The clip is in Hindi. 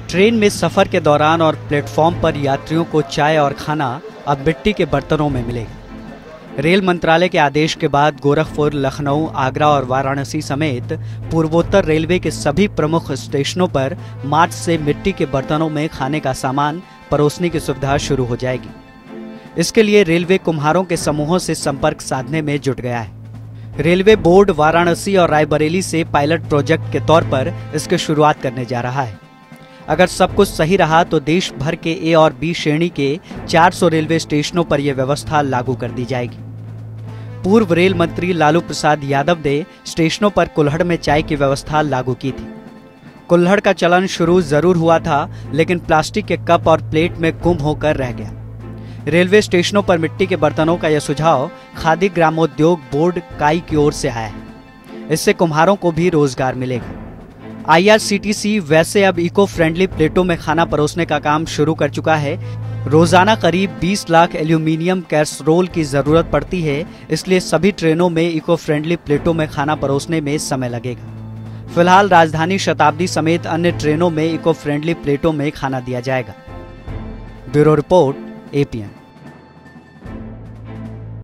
ट्रेन में सफर के दौरान और प्लेटफॉर्म पर यात्रियों को चाय और खाना अब मिट्टी के बर्तनों में मिलेगा। रेल मंत्रालय के आदेश के बाद गोरखपुर, लखनऊ, आगरा और वाराणसी समेत पूर्वोत्तर रेलवे के सभी प्रमुख स्टेशनों पर मार्च से मिट्टी के बर्तनों में खाने का सामान परोसने की सुविधा शुरू हो जाएगी। इसके लिए रेलवे कुम्हारों के समूहों से संपर्क साधने में जुट गया है। रेलवे बोर्ड वाराणसी और रायबरेली से पायलट प्रोजेक्ट के तौर पर इसकी शुरुआत करने जा रहा है। अगर सब कुछ सही रहा तो देश भर के ए और बी श्रेणी के 400 रेलवे स्टेशनों पर यह व्यवस्था लागू कर दी जाएगी। पूर्व रेल मंत्री लालू प्रसाद यादव ने स्टेशनों पर कुल्हड़ में चाय की व्यवस्था लागू की थी। कुल्हड़ का चलन शुरू जरूर हुआ था, लेकिन प्लास्टिक के कप और प्लेट में गुम होकर रह गया। रेलवे स्टेशनों पर मिट्टी के बर्तनों का यह सुझाव खादी ग्रामोद्योग बोर्ड काई की ओर से आया है। इससे कुम्हारों को भी रोजगार मिलेगा। IRCTC वैसे अब इको फ्रेंडली प्लेटों में खाना परोसने का काम शुरू कर चुका है। रोजाना करीब 20 लाख एल्यूमिनियम कैसरोल की जरूरत पड़ती है, इसलिए सभी ट्रेनों में इको फ्रेंडली प्लेटों में खाना परोसने में समय लगेगा। फिलहाल राजधानी शताब्दी समेत अन्य ट्रेनों में इको फ्रेंडली प्लेटों में खाना दिया जाएगा। Bureau report, APN।